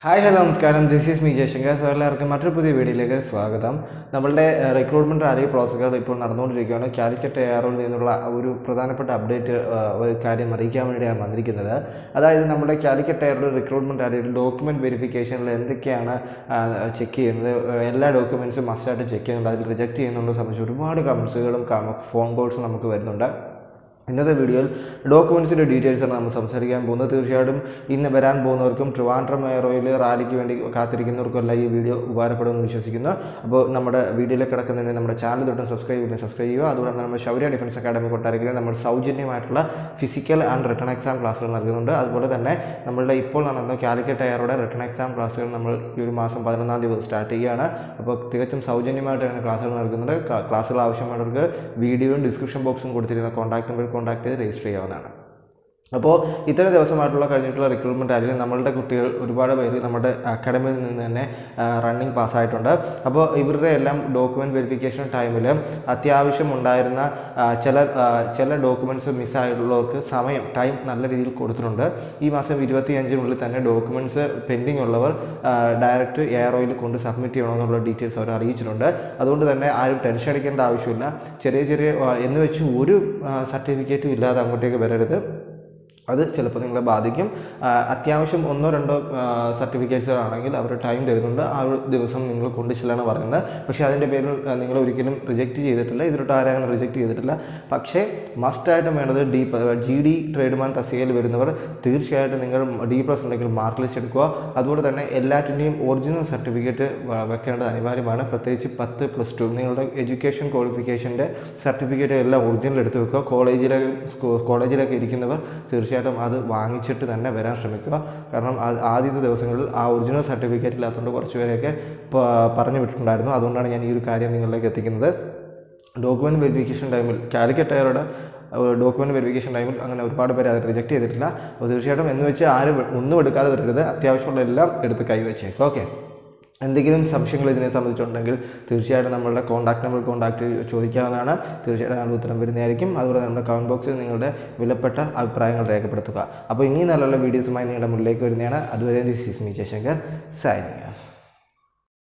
Hi hello നമസ്കാരം, this is me Jayashankar. So എല്ലാവർക്കും മറ്റൊരു പുതിയ വീഡിയോയിലേക്ക് സ്വാഗതം. നമ്മളുടെ റിക്രൂട്ട്മെൻറ്റ് റാലി പ്രോസസ്സുകൾ ഇപ്പോൾ നടന്നുകൊണ്ടിരിക്കുകയാണ്. കാലിക്കറ്റ് എയറിൽ നിന്നുള്ള ഒരു പ്രധാനപ്പെട്ട അപ്ഡേറ്റ് ഒരു കാര്യം അറിയിക്കാൻ വേണ്ടിയാണ് വന്നിരിക്കുന്നത്. അതായത് നമ്മുടെ കാലിക്കറ്റ് എയറിൽ റിക്രൂട്ട്മെൻറ്റ് റാലിയിൽ ഡോക്യുമെൻറ്റ് വെരിഫിക്കേഷനിൽ എന്തൊക്കെയാണ് ചെക്ക് ചെയ്യുന്നത്, എല്ലാ ഡോക്യുമെൻറ്റ്സും മസ്റ്റായിട്ട് ചെക്ക് ചെയ്യുന്നുണ്ട്, അതിൽ റിജക്റ്റ് ചെയ്യുന്നുണ്ട് സംബന്ധിച്ച് ഒരുപാട് കമൻസുകളും ഫോൺ കോൾസും നമുക്ക് വരുന്നുണ്ട്. ഇന്നത്തെ വീഡിയോയിൽ ഡോക്യുമെൻറ്റ്സിൻ്റെ ഡീറ്റെയിൽസാണ് നമ്മൾ സംസാരിക്കാൻ പോകുന്നത്. തീർച്ചയായിട്ടും ഇന്ന് വരാൻ പോകുന്നവർക്കും ട്രിവാൻഡ്രം എയറോയിൽ റാലിക്ക് വേണ്ടി കാത്തിരിക്കുന്നവർക്കെല്ലാം ഈ വീഡിയോ ഉപകാരപ്പെടുമെന്ന് വിശ്വസിക്കുന്നു. അപ്പോൾ നമ്മുടെ വീഡിയോയിലേക്ക് കിടക്കുന്നതിന് നമ്മുടെ ചാനൽ തൊട്ടും സബ്സ്ക്രൈബ് ചെയ്യുക. അതുപോലെ നമ്മൾ ശൗര്യ ഡിഫൻസ് അക്കാഡമി കൊട്ടാരക്കര നമ്മൾ സൗജന്യമായിട്ടുള്ള ഫിസിക്കൽ ആൻഡ് റിട്ടൺ എക്സാം ക്ലാസ്സുകൾ നൽകുന്നുണ്ട്. അതുപോലെ തന്നെ നമ്മളുടെ ഇപ്പോൾ നടന്ന കാലിക്കറ്റ് എയറുടെ റിട്ടൺ എക്സാം ക്ലാസ്സുകൾ നമ്മൾ ഈ ഒരു മാസം 11-ാം തീയതി സ്റ്റാർട്ട് ചെയ്യുകയാണ്. അപ്പോൾ തികച്ചും സൗജന്യമായിട്ടാണ് ക്ലാസ്സുകൾ നൽകുന്നത്. ക്ലാസ്സുകൾ ആവശ്യമുള്ളവർക്ക് വീഡിയോയും ഡിസ്ക്രിപ്ഷൻ ബോക്സും കൊടുത്തിരുന്ന കോൺടാക്ട് നമ്പർ കോൺടാക്ട് ചെയ്ത് രജിസ്റ്റർ ചെയ്യാവുന്നതാണ്. അപ്പോൾ ഇത്രയും ദിവസമായിട്ടുള്ള കഴിഞ്ഞിട്ടുള്ള റിക്രൂട്ട്മെൻറ്റ് ആയാലും നമ്മളുടെ കുട്ടികൾ ഒരുപാട് പേര് നമ്മുടെ അക്കാഡമിയിൽ നിന്ന് തന്നെ റണ്ണിങ് പാസ്സായിട്ടുണ്ട്. അപ്പോൾ ഇവരുടെ എല്ലാം ഡോക്യുമെൻറ്റ് വെരിഫിക്കേഷൻ ടൈമിൽ അത്യാവശ്യം ഉണ്ടായിരുന്ന ചില ഡോക്യുമെൻറ്റ്സ് മിസ്സായിട്ടുള്ളവർക്ക് ടൈം നല്ല രീതിയിൽ കൊടുത്തിട്ടുണ്ട്. ഈ മാസം 25-നുള്ളിൽ തന്നെ ഡോക്യുമെൻറ്റ്സ് പെൻഡിങ് ഉള്ളവർ ഡയറക്റ്റ് എയറോയിൽ കൊണ്ട് സബ്മിറ്റ് ചെയ്യണമെന്നുള്ള ഡീറ്റെയിൽസ് അവർ അറിയിച്ചിട്ടുണ്ട്. അതുകൊണ്ട് തന്നെ ആരും ടെൻഷൻ അടിക്കേണ്ട ആവശ്യമില്ല. ചെറിയ എന്ന് വെച്ച് ഒരു സർട്ടിഫിക്കറ്റും ഇല്ലാതെ അങ്ങോട്ടേക്ക് വരരുത്. അത് ചിലപ്പോൾ നിങ്ങളെ ബാധിക്കും. അത്യാവശ്യം 1-2 സർട്ടിഫിക്കറ്റ്സുകളാണെങ്കിൽ അവർ ടൈം തരുന്നുണ്ട്. ആ ഒരു ദിവസം നിങ്ങൾ കൊണ്ടു ചെല്ലാണ് പറയുന്നത്. പക്ഷേ അതിൻ്റെ പേരിൽ നിങ്ങൾ ഒരിക്കലും റിജക്റ്റ് ചെയ്തിട്ടില്ല, ഇതിലോട്ട് ആരും റിജക്റ്റ് ചെയ്തിട്ടില്ല. പക്ഷേ മസ്റ്റായിട്ടും വേണ്ടത് GD ട്രേഡ്മാൻ തസ്തികയിൽ വരുന്നവർ തീർച്ചയായിട്ടും നിങ്ങൾ D+ ഉണ്ടെങ്കിൽ മാർക്ക് ലിസ്റ്റ് എടുക്കുക. അതുപോലെ തന്നെ എല്ലാറ്റിൻ്റെയും ഒറിജിനൽ സർട്ടിഫിക്കറ്റ് വെക്കേണ്ടത് അനിവാര്യമാണ്. പ്രത്യേകിച്ച് 10+2 നിങ്ങളുടെ എഡ്യൂക്കേഷൻ ക്വാളിഫിക്കേഷൻ്റെ സർട്ടിഫിക്കറ്റ് എല്ലാം ഒറിജിനൽ എടുത്ത് വെക്കുക. കോളേജിലൊക്കെ ഇരിക്കുന്നവർ തീർച്ചയായിട്ടും അത് വാങ്ങിച്ചിട്ട് തന്നെ വരാൻ ശ്രമിക്കുക. കാരണം ആദ്യത്തെ ദിവസങ്ങളിൽ ആ ഒറിജിനൽ സർട്ടിഫിക്കറ്റ് ഇല്ലാത്തതുകൊണ്ട് കുറച്ച് പേരെയൊക്കെ പറഞ്ഞു വിട്ടിട്ടുണ്ടായിരുന്നു. അതുകൊണ്ടാണ് ഞാൻ ഈ ഒരു കാര്യം നിങ്ങളിലേക്ക് എത്തിക്കുന്നത്. ഡോക്യുമെൻറ്റ് വെരിഫിക്കേഷൻ ടൈമിൽ കാലിക്കറ്റ് എയറുടെ ഡോക്യുമെൻറ്റ് വെരിഫിക്കേഷൻ ടൈമിൽ അങ്ങനെ ഒരുപാട് പേര് അത് റിജക്റ്റ് ചെയ്തിട്ടില്ല. അപ്പോൾ തീർച്ചയായിട്ടും എന്ന് വെച്ച് ആരും ഒന്നും എടുക്കാതെ വരരുത്. അത്യാവശ്യമുള്ള എല്ലാം എടുത്ത് കൈവച്ചേക്കും. ഓക്കെ, എന്തെങ്കിലും സംശയങ്ങൾ ഇതിനെ സംബന്ധിച്ചിട്ടുണ്ടെങ്കിൽ തീർച്ചയായിട്ടും നമ്മളുടെ കോൺടാക്ട് നമ്പർ കോൺടാക്ട് ചോദിക്കാവുന്നതാണ്. തീർച്ചയായിട്ടും അതിന് ഉത്തരം വരുന്നതായിരിക്കും. അതുപോലെ നമ്മുടെ കമൻറ്റ് ബോക്സിൽ നിങ്ങളുടെ വിലപ്പെട്ട അഭിപ്രായങ്ങൾ രേഖപ്പെടുത്തുക. അപ്പോൾ ഇനി നല്ല വീഡിയോസുമായി നിങ്ങളുടെ മുന്നിലേക്ക് വരുന്നതാണ്. അതുവരെ this is me Jaishankar signing of.